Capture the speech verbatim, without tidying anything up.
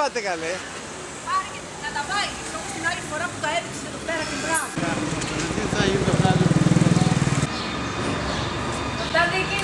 πάτε καλέ. Πάρε και να τα πάει, όπως την άλλη φορά που τα έδειξε εδώ πέρα την πράγμα. Τι θα γίνει το χάλι. Αυτά δεν